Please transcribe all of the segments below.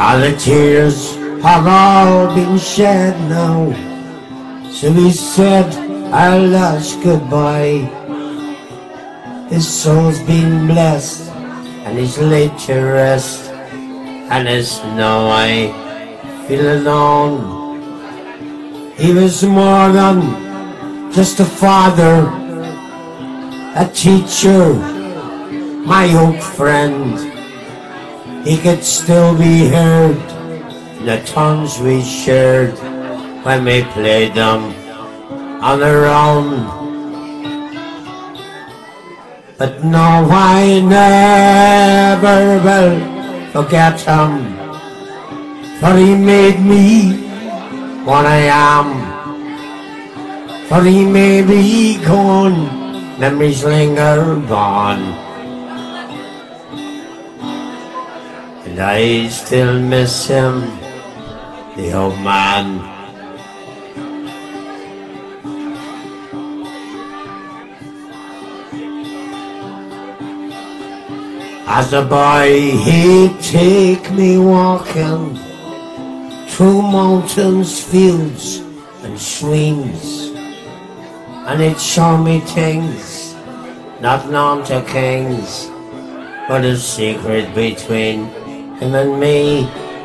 All the tears have all been shed now. So he said our last goodbye. His soul's been blessed and he's laid to rest, and as now I feel alone. He was more than just a father, a teacher, my old friend. He could still be heard in the tunes we shared when we played them on our own. But no, I never will forget him, for he made me what I am. For he may be gone, memories linger on, and I still miss him, the old man. As a boy he'd take me walking through mountains, fields and streams, and he'd show me things not known to kings, but a secret between him and me.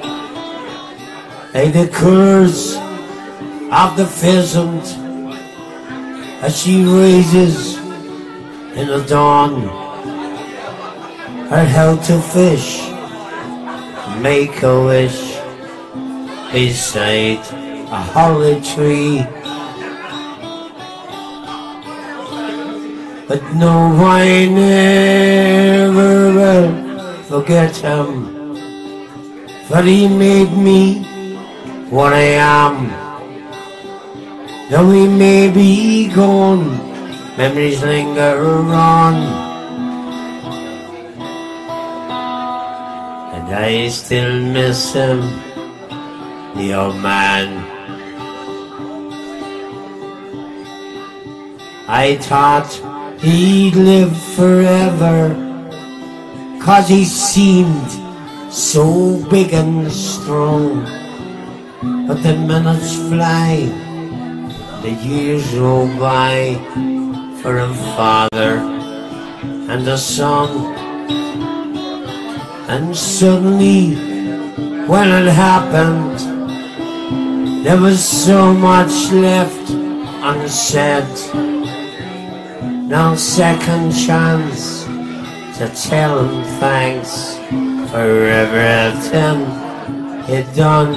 Like the colours of the pheasant as she raises in the dawn, her held to fish, make a wish beside a holly tree. But no, I never will forget him, for he made me what I am. Though he may be gone, memories linger on, I still miss him, the old man. I thought he'd live forever, 'cause he seemed so big and strong. But the minutes fly, the years roll by, for a father and a son. And suddenly, when it happened, there was so much left unsaid. No second chance to tell him thanks for everything he'd done.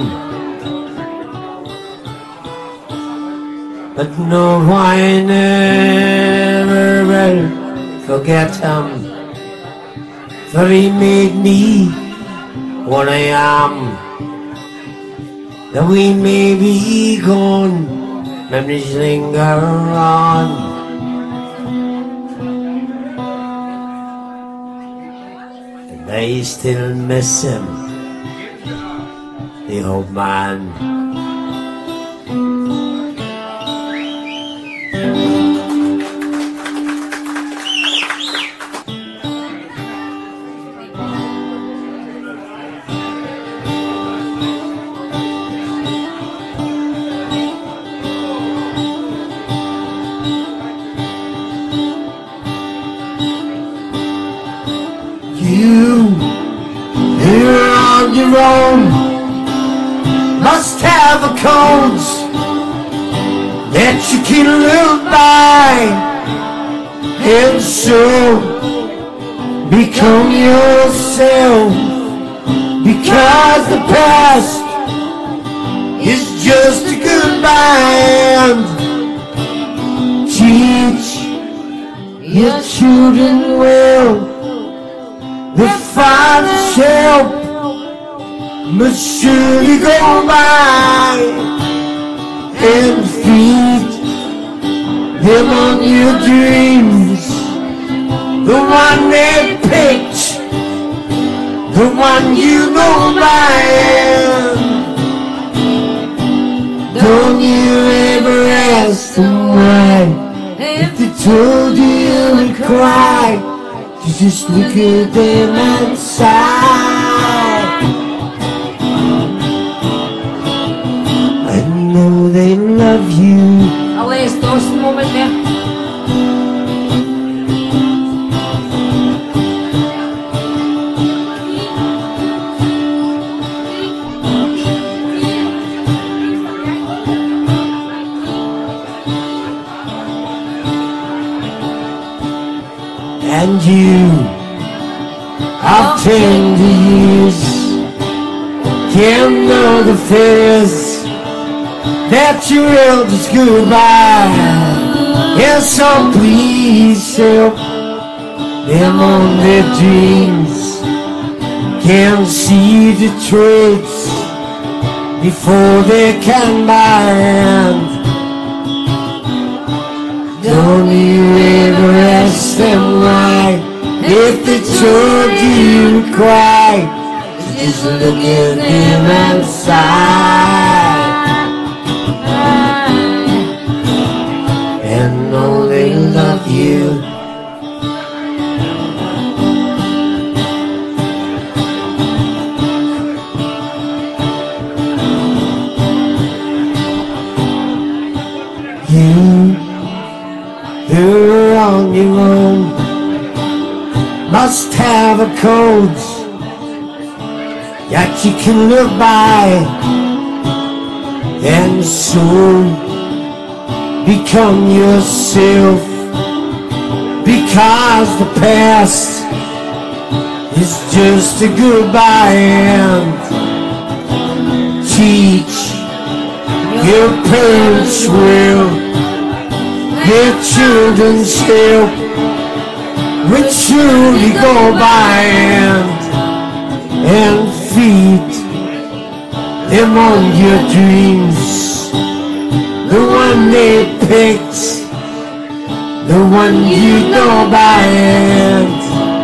But no, I never will forget him, for he made me what I am. Though we may be gone, memories linger on, and I still miss him, the old man. You're on your own, must have a codes that you can live by, and so become yourself, because the past is just a goodbye. And teach your children well, the Father's help must surely go by, and feed them on your dreams, the one they picked, the one you know by. Don't you ever ask them why, if they told you you would cry. You just look at them and sigh. lowest moment there. And you, of tender years, can know the fears that your elders goodbye. Yes, so please help them on their dreams. Can see the traits before they can bind. Don't you ever ask them why, if they told you to cry, just look at them and sigh, and know they love you. You who are on your own must have a code that you can live by, and so become yourself, because the past is just a goodbye. And teach your parents well, their children's help will surely go by, and feed them on your dreams, the one they picked, the one you know by hand.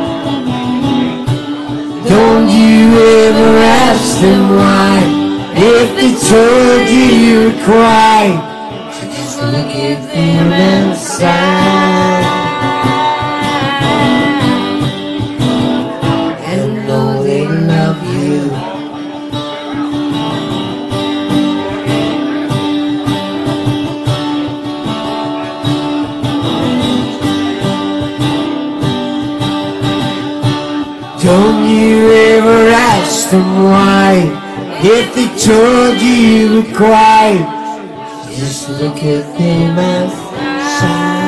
Don't you ever ask them why, if they told you you'd cry, just look at them and sigh, and know they love you. Don't you ever ask them why, if they told you you would cry, just look at them and sigh.